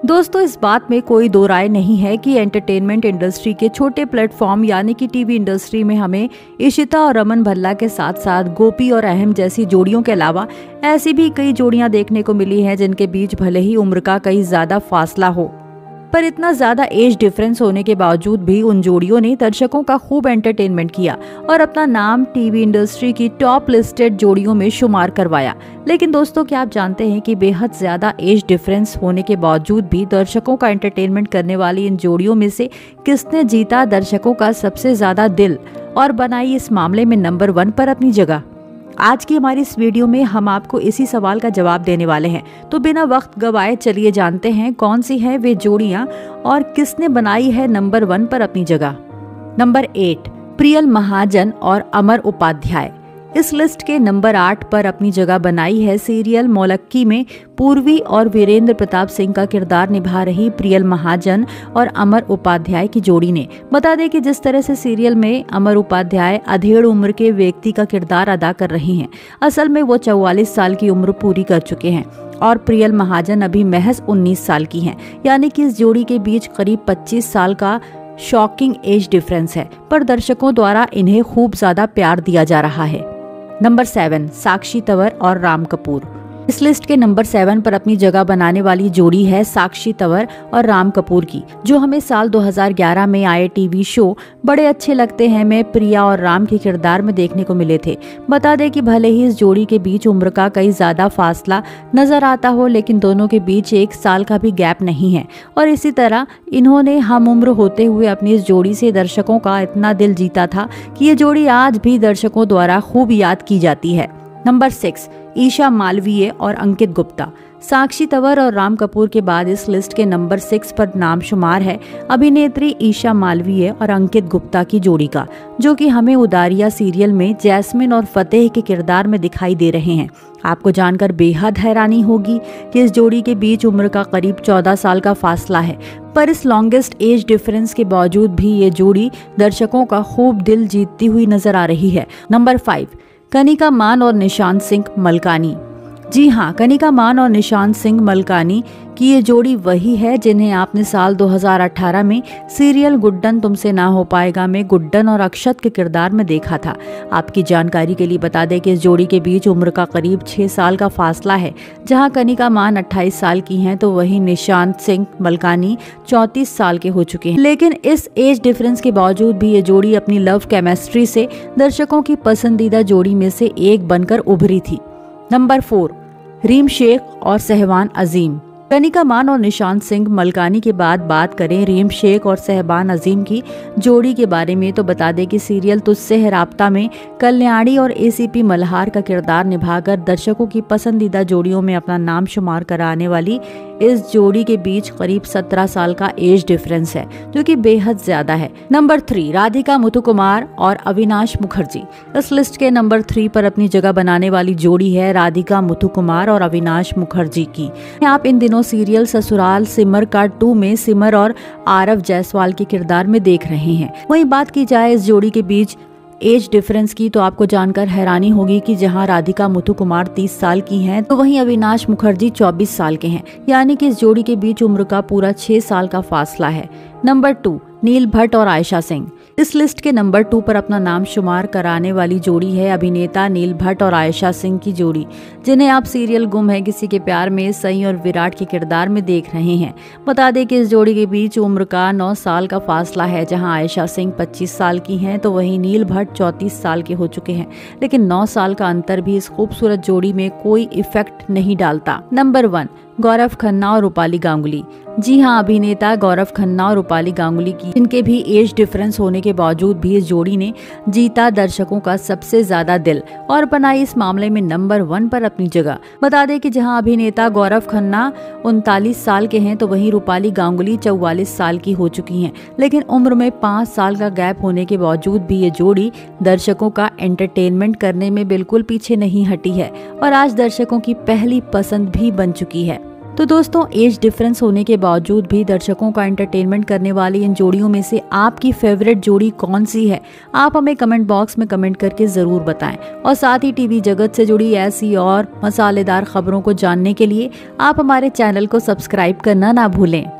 दोस्तों, इस बात में कोई दो राय नहीं है कि एंटरटेनमेंट इंडस्ट्री के छोटे प्लेटफॉर्म यानी कि टीवी इंडस्ट्री में हमें इशिता और रमन भल्ला के साथ साथ गोपी और अहम जैसी जोड़ियों के अलावा ऐसी भी कई जोड़ियां देखने को मिली हैं जिनके बीच भले ही उम्र का कई ज्यादा फासला हो, पर इतना ज्यादा एज डिफरेंस होने के बावजूद भी उन जोड़ियों ने दर्शकों का खूब एंटरटेनमेंट किया और अपना नाम टीवी इंडस्ट्री की टॉप लिस्टेड जोड़ियों में शुमार करवाया। लेकिन दोस्तों, क्या आप जानते हैं कि बेहद ज्यादा एज डिफरेंस होने के बावजूद भी दर्शकों का एंटरटेनमेंट करने वाली इन जोड़ियों में से किसने जीता दर्शकों का सबसे ज्यादा दिल और बनाई इस मामले में नंबर 1 पर अपनी जगह? आज की हमारी इस वीडियो में हम आपको इसी सवाल का जवाब देने वाले हैं। तो बिना वक्त गवाए चलिए जानते हैं कौन सी हैं वे जोड़ियां और किसने बनाई है नंबर 1 पर अपनी जगह। नंबर 8, प्रियल महाजन और अमर उपाध्याय। इस लिस्ट के नंबर 8 पर अपनी जगह बनाई है सीरियल मौलक्की में पूर्वी और वीरेंद्र प्रताप सिंह का किरदार निभा रही प्रियल महाजन और अमर उपाध्याय की जोड़ी ने। बता दें कि जिस तरह से सीरियल में अमर उपाध्याय अधेड़ उम्र के व्यक्ति का किरदार अदा कर रही हैं, असल में वो 44 साल की उम्र पूरी कर चुके हैं और प्रियल महाजन अभी महज 19 साल की हैं। यानी कि इस जोड़ी के बीच करीब 25 साल का शॉकिंग एज डिफरेंस है, पर दर्शकों द्वारा इन्हें खूब ज्यादा प्यार दिया जा रहा है। नंबर 7, साक्षी तंवर और राम कपूर। इस लिस्ट के नंबर 7 पर अपनी जगह बनाने वाली जोड़ी है साक्षी तंवर और राम कपूर की, जो हमें साल 2011 में आए टीवी शो बड़े अच्छे लगते हैं में प्रिया और राम के किरदार में देखने को मिले थे। बता दें कि भले ही इस जोड़ी के बीच उम्र का कई ज्यादा फासला नजर आता हो, लेकिन दोनों के बीच 1 साल का भी गैप नहीं है और इसी तरह इन्होंने हम उम्र होते हुए अपनी इस जोड़ी से दर्शकों का इतना दिल जीता था कि ये जोड़ी आज भी दर्शकों द्वारा खूब याद की जाती है। नंबर 6, ईशा मालवीय और अंकित गुप्ता। साक्षी तंवर और राम कपूर के बाद इस लिस्ट के नंबर 6 पर नाम शुमार है अभिनेत्री ईशा मालवीय और अंकित गुप्ता की जोड़ी का, जो कि हमें उदारिया सीरियल में जैस्मिन और फतेह के किरदार में दिखाई दे रहे हैं। आपको जानकर बेहद हैरानी होगी कि इस जोड़ी के बीच उम्र का करीब 14 साल का फासला है, पर इस लॉन्गेस्ट एज डिफरेंस के बावजूद भी ये जोड़ी दर्शकों का खूब दिल जीतती हुई नजर आ रही है। नंबर 5, कनिका मान और निशांत सिंह मलकानी। जी हाँ, कनिका मान और निशांत सिंह मलकानी की ये जोड़ी वही है जिन्हें आपने साल 2018 में सीरियल गुड्डन तुमसे ना हो पाएगा में गुड्डन और अक्षत के किरदार में देखा था। आपकी जानकारी के लिए बता दें कि इस जोड़ी के बीच उम्र का करीब 6 साल का फासला है, जहां कनिका मान 28 साल की हैं तो वहीं निशांत सिंह मलकानी 34 साल के हो चुके हैं। लेकिन इस एज डिफरेंस के बावजूद भी ये जोड़ी अपनी लव केमिस्ट्री से दर्शकों की पसंदीदा जोड़ी में से एक बनकर उभरी थी। नंबर 4, रीम शेख और सहबान अजीम। कनिका मान और निशांत सिंह मलकानी के बाद बात करें रीम शेख और सहबान अजीम की जोड़ी के बारे में, तो बता दें कि सीरियल तुझसे है राब्ता में कल्याणी और एसीपी मल्हार का किरदार निभाकर दर्शकों की पसंदीदा जोड़ियों में अपना नाम शुमार कराने वाली इस जोड़ी के बीच करीब 17 साल का एज डिफरेंस है, जो कि बेहद ज्यादा है। नंबर 3, राधिका मुथुकुमार और अविनाश मुखर्जी। इस लिस्ट के नंबर 3 पर अपनी जगह बनाने वाली जोड़ी है राधिका मुथुकुमार और अविनाश मुखर्जी की। आप इन दिनों सीरियल ससुराल सिमर का 2 में सिमर और आरव जायसवाल के किरदार में देख रहे हैं। वहीं बात की जाए इस जोड़ी के बीच एज डिफरेंस की, तो आपको जानकर हैरानी होगी कि जहां राधिका मुथुकुमार 30 साल की हैं, तो वहीं अविनाश मुखर्जी 24 साल के हैं। यानी कि इस जोड़ी के बीच उम्र का पूरा 6 साल का फासला है। नंबर 2, नील भट्ट और आयशा सिंह। इस लिस्ट के नंबर 2 पर अपना नाम शुमार कराने वाली जोड़ी है अभिनेता नील भट्ट और आयशा सिंह की जोड़ी, जिन्हें आप सीरियल गुम है किसी के प्यार में सई और विराट के किरदार में देख रहे हैं। बता दें कि इस जोड़ी के बीच उम्र का 9 साल का फासला है, जहां आयशा सिंह 25 साल की हैं तो वहीं नील भट्ट 34 साल के हो चुके हैं। लेकिन 9 साल का अंतर भी इस खूबसूरत जोड़ी में कोई इफेक्ट नहीं डालता। नंबर 1, गौरव खन्ना और रूपाली गांगुली। जी हाँ, अभिनेता गौरव खन्ना और रूपाली गांगुली की इनके भी एज डिफरेंस होने के बावजूद भी इस जोड़ी ने जीता दर्शकों का सबसे ज्यादा दिल और बनाई इस मामले में नंबर 1 पर अपनी जगह। बता दें कि जहां अभिनेता गौरव खन्ना 39 साल के हैं तो वहीं रूपाली गांगुली 44 साल की हो चुकी हैं। लेकिन उम्र में 5 साल का गैप होने के बावजूद भी ये जोड़ी दर्शकों का एंटरटेनमेंट करने में बिल्कुल पीछे नहीं हटी है और आज दर्शकों की पहली पसंद भी बन चुकी है। तो दोस्तों, एज डिफरेंस होने के बावजूद भी दर्शकों का एंटरटेनमेंट करने वाली इन जोड़ियों में से आपकी फेवरेट जोड़ी कौन सी है? आप हमें कमेंट बॉक्स में कमेंट करके ज़रूर बताएं। और साथ ही टीवी जगत से जुड़ी ऐसी और मसालेदार खबरों को जानने के लिए आप हमारे चैनल को सब्सक्राइब करना ना भूलें।